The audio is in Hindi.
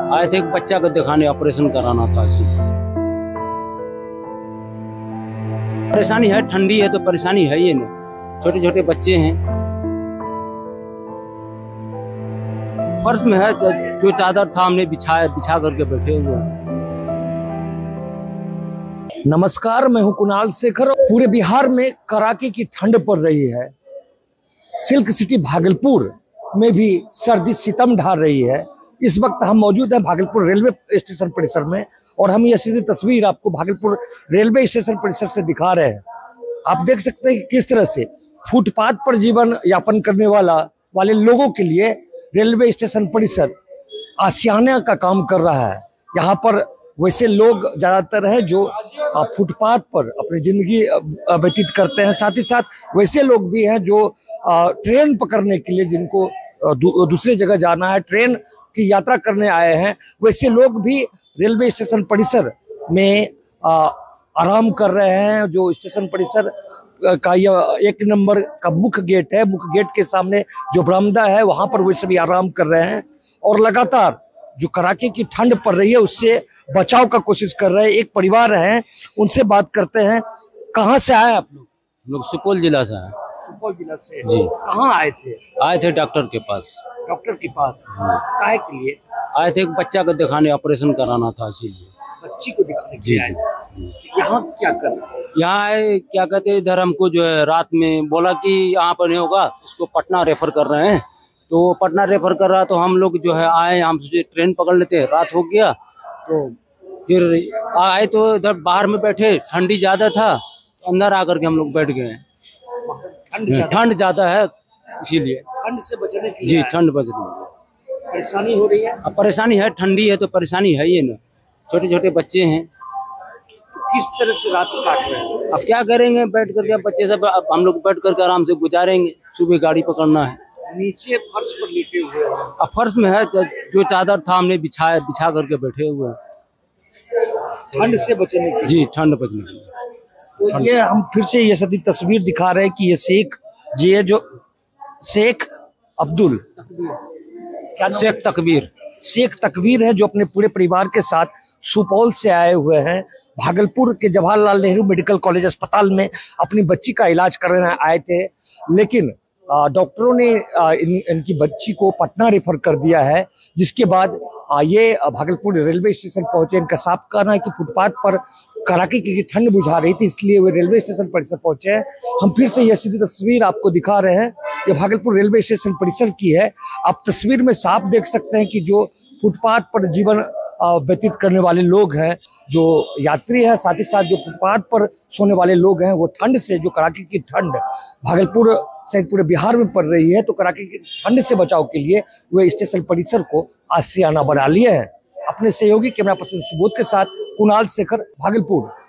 आए थे एक बच्चा को दिखाने, ऑपरेशन कराना था। परेशानी है, ठंडी है तो परेशानी है ये ना, छोटे छोटे बच्चे हैं। फर्श में है, जो चादर था हमने बिछा करके बैठे हुए हैं। नमस्कार, मैं हूं कुणाल शेखर। पूरे बिहार में कड़ाके की ठंड पड़ रही है। सिल्क सिटी भागलपुर में भी सर्दी सितम ढा रही है। इस वक्त हम मौजूद हैं भागलपुर रेलवे स्टेशन परिसर में और हम ये सीधी तस्वीर आपको भागलपुर रेलवे स्टेशन परिसर से दिखा रहे हैं। आप देख सकते हैं कि किस तरह से फुटपाथ पर जीवन यापन करने वाले लोगों के लिए रेलवे स्टेशन परिसर आशियाना का काम कर रहा है। यहाँ पर वैसे लोग ज्यादातर हैं जो फुटपाथ पर अपनी जिंदगी व्यतीत करते हैं। साथ ही साथ वैसे लोग भी हैं जो ट्रेन पकड़ने के लिए, जिनको दूसरी जगह जाना है, ट्रेन की यात्रा करने आए हैं, वैसे लोग भी रेलवे स्टेशन परिसर में आराम कर रहे हैं। जो स्टेशन परिसर का यह 1 नंबर का मुख्य गेट है, मुख्य गेट के सामने जो बरामदा है, वहां पर वे सभी आराम कर रहे हैं और लगातार जो कड़ाके की ठंड पड़ रही है उससे बचाव का कोशिश कर रहे हैं। एक परिवार है, उनसे बात करते हैं। कहाँ से आए आप लोग? लोग सुपौल जिला से हैं। सुपौल जिला से जी। कहाँ आए थे? आए थे डॉक्टर के पास। डॉक्टर के पास काहे के लिए? आए थे एक बच्चा को दिखाने, ऑपरेशन कराना था, इसीलिए। बच्ची को दिखाने के जी लिए आए। यहाँ क्या कर रहे हैं? यहाँ आए, क्या कहते हैं, इधर हमको जो है रात में बोला कि यहाँ पर नहीं होगा, इसको पटना रेफर कर रहे हैं। तो पटना रेफर कर रहा, तो हम लोग जो है आए, हम सोचे ट्रेन पकड़ लेते हैं। रात हो गया तो फिर आए तो इधर बाहर में बैठे, ठंडी ज्यादा था, तो अंदर आकर के हम लोग बैठ गए। ठंड ज्यादा है इसीलिए। ठंड से बचने के जी, लिए ठंड बचने के लिए। परेशानी हो रही है। अब परेशानी है, ठंडी है तो परेशानी है ये ना, छोटे छोटे बच्चे हैं। किस तरह से रात काट रहे हैं? अब क्या करेंगे, बैठ करके बच्चे सब, अब हम लोग बैठ करके आराम से गुजारेंगे। सुबह गाड़ी पकड़ना है। नीचे फर्श पर लेटे हुए हैं। अब फर्श में है, जो चादर था हमने बिछा करके बैठे हुए हैं। ठंड से बचने के लिए। जी, ठंड बचने के लिए। तो ये हम फिर से ये सदी तस्वीर दिखा रहे हैं कि ये शेख अब्दुल, शेख तकबीर है, जो अपने पूरे परिवार के साथ सुपौल से आए हुए हैं। भागलपुर के जवाहरलाल नेहरू मेडिकल कॉलेज अस्पताल में अपनी बच्ची का इलाज करने आए थे, लेकिन डॉक्टरों ने इनकी बच्ची को पटना रेफर कर दिया है। जिसके बाद ये भागलपुर रेलवे स्टेशन पहुंचे। इनका साफ कहना है कि फुटपाथ पर कड़ाके की ठंड बुझा रही थी, इसलिए वे रेलवे स्टेशन परिसर पहुंचे हैं। हम फिर से यह सीधी तस्वीर आपको दिखा रहे हैं। ये भागलपुर रेलवे स्टेशन परिसर की है। आप तस्वीर में साफ देख सकते हैं कि जो फुटपाथ पर जीवन व्यतीत करने वाले लोग हैं, जो यात्री हैं, साथ ही साथ जो फुटपाथ पर सोने वाले लोग हैं, वो ठंड से, जो कड़ाके की ठंड भागलपुर सहित पूरे बिहार में पड़ रही है, तो कड़ाके की ठंड से बचाव के लिए वे स्टेशन परिसर को आशियाना बना लिए हैं। अपने सहयोगी कैमरा पर्सन सुबोध के साथ कुणाल शेखर, भागलपुर।